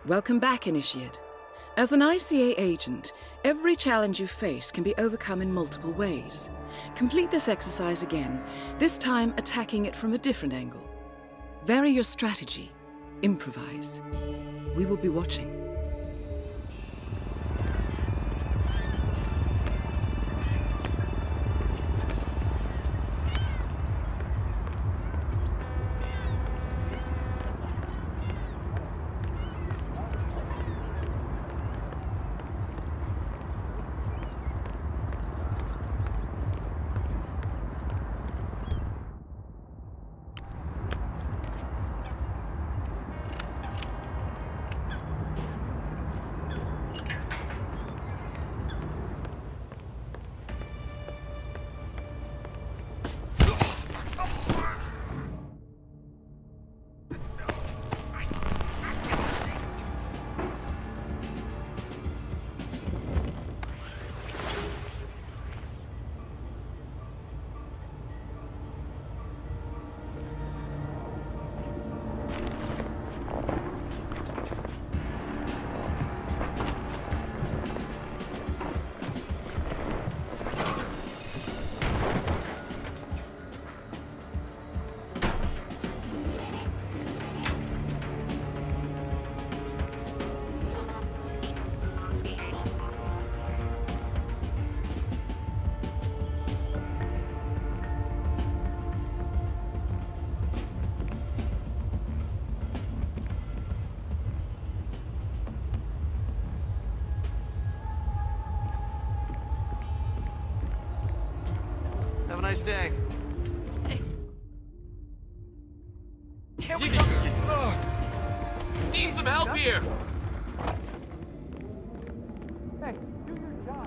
Welcome back, Initiate. As an ICA agent, every challenge you face can be overcome in multiple ways. Complete this exercise again, this time attacking it from a different angle. Vary your strategy. Improvise. We will be watching. Have a nice day. Can we need some help here! Hey, do your job.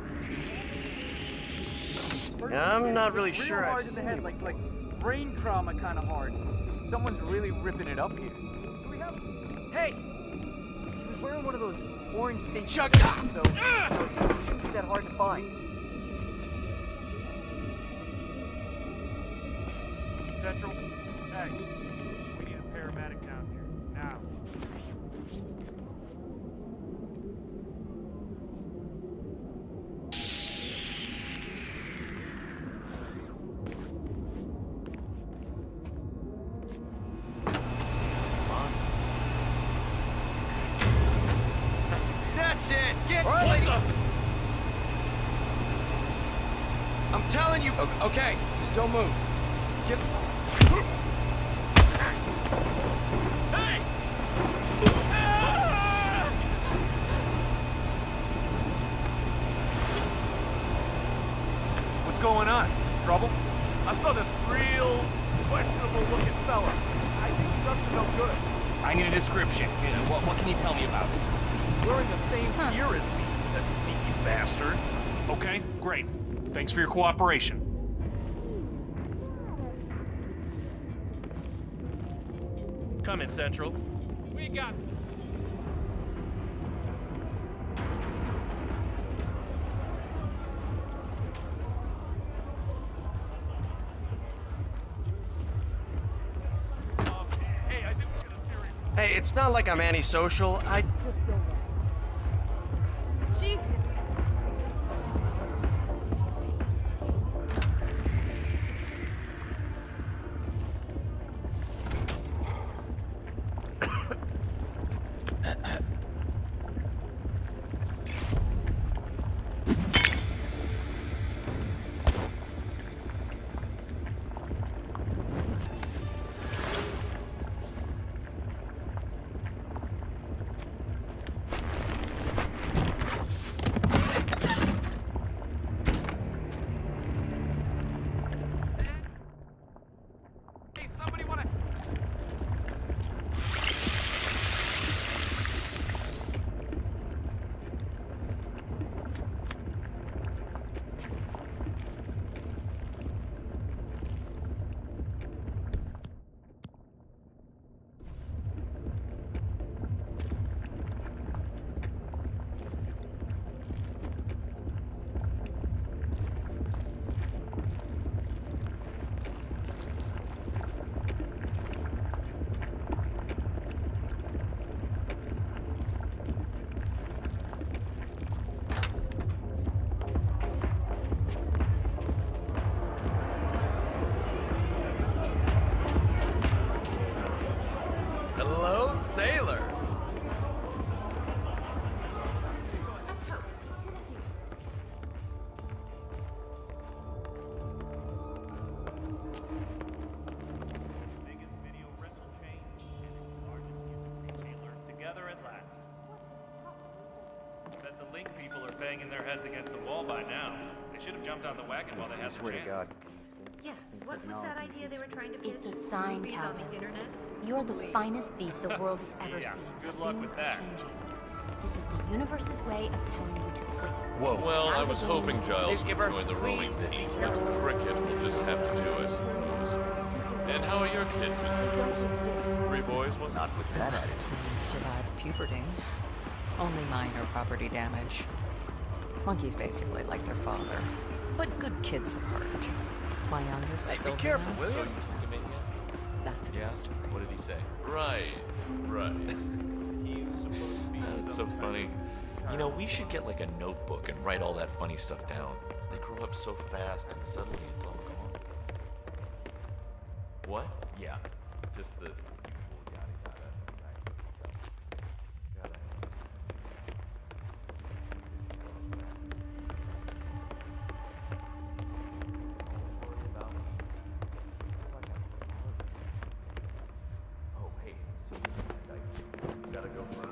Yeah, I'm not really Real sure hard I've in the seen head, you. like brain trauma kind of hard. Someone's really ripping it up here. Do we have? Hey, he was wearing one of those orange safety Chuck! vests, so it shouldn't be that hard to find. Central? Hey, we need a paramedic down here, now. That's it! Get What lady! the? I'm telling you! Okay, just don't move. Let's get... Hey! What's going on? Trouble? I saw this real questionable looking fella. I think he's up to no good. I need a description. What can you tell me about it? Wearing the same gear as me, that sneaky bastard. Okay, great. Thanks for your cooperation. Come in, Central. We got... Hey, I think we're gonna serious... Hey, it's not like I'm antisocial. Jesus. Bet the Link people are banging their heads against the wall by now. They should have jumped on the wagon while they had the Swear to chance. God. Yes, what was that idea they were trying to pitch? It's a sign, Movies on Calvin. the internet? You're the finest thief the world has ever Yeah, seen. good luck Things with are that. changing. This is the universe's way of telling you to quit. Whoa. Well, I was hoping Giles Hey, Skipper. would join the rowing team, but cricket will just have to do, I suppose. And how are your kids, Mr. Thompson? 3 boys, was it? Not with that attitude. Twins survived puberty. Only minor property damage. Monkeys basically like their father, but good kids at heart. My youngest, Hey, be Sylvia, careful, will So you? you took him in yet? that's a different story. What did he say? Right. He's supposed to be That's so funny. You know, we should get like a notebook and write all that funny stuff down. They grow up so fast and suddenly it's all gone. What? Yeah, just the usual yada yada. Oh, hey, so you gotta go for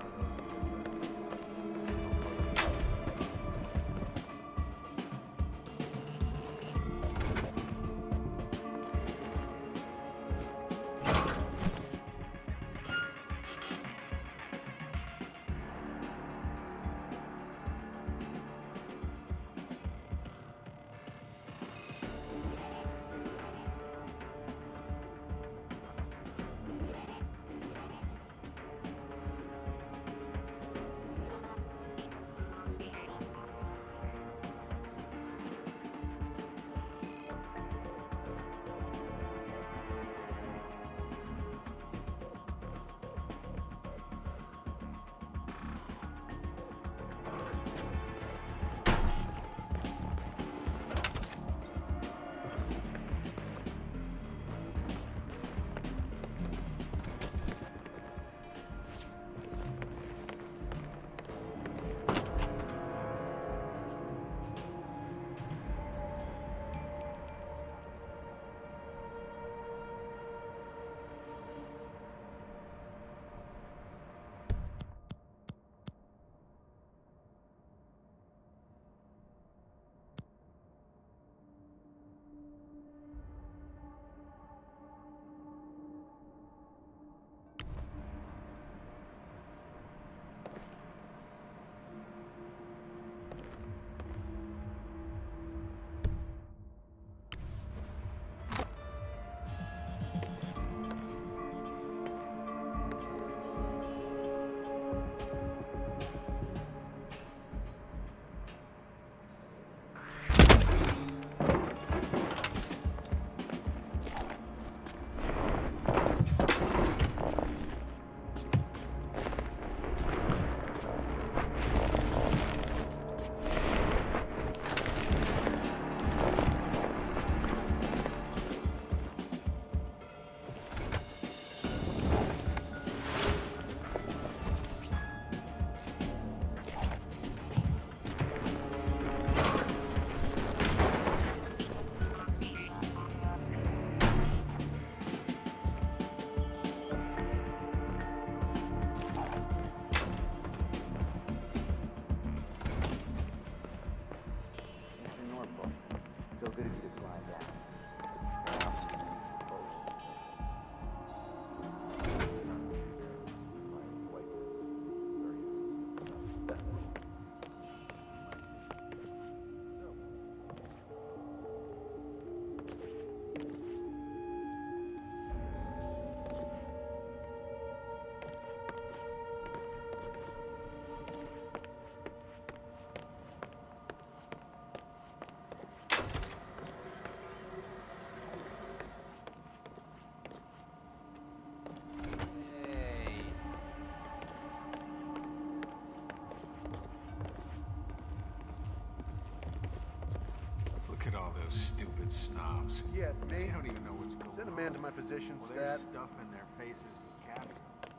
Look at all those stupid snobs. Yeah, it's me. They don't even know what's going on. Send a man to my position, Well, stat. there's stuff in their faces with caviar.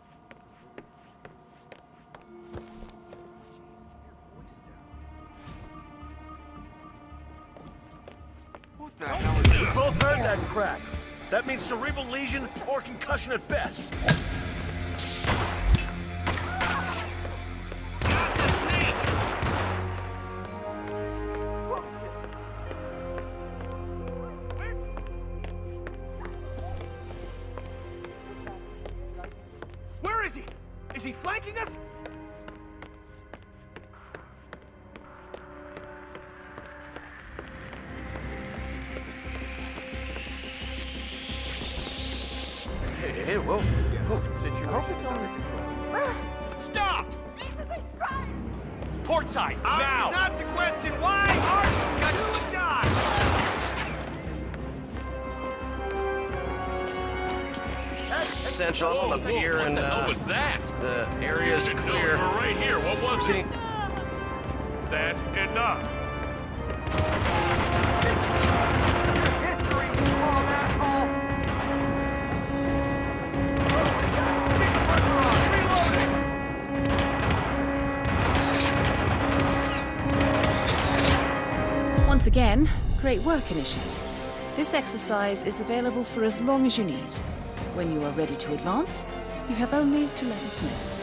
What the hell is that? Both heard that crack. That means cerebral lesion or concussion at best. Got the snake! he flanking us? Hey, whoa. Since you hope it's under control. Stop! Port side, now! Not to question why are you not? Central, I'm on the pier, and What the hell was that? the area's clear. We're right here. What was it? That's enough. Once again, great work, Initiate. This exercise is available for as long as you need. When you are ready to advance, you have only to let us know.